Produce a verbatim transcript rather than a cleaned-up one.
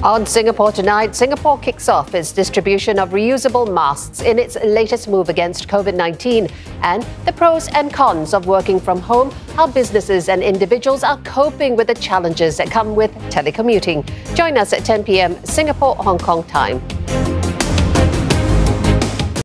On Singapore Tonight, Singapore kicks off its distribution of reusable masks in its latest move against COVID nineteen, and the pros and cons of working from home, how businesses and individuals are coping with the challenges that come with telecommuting. Join us at ten p m Singapore-Hong Kong time.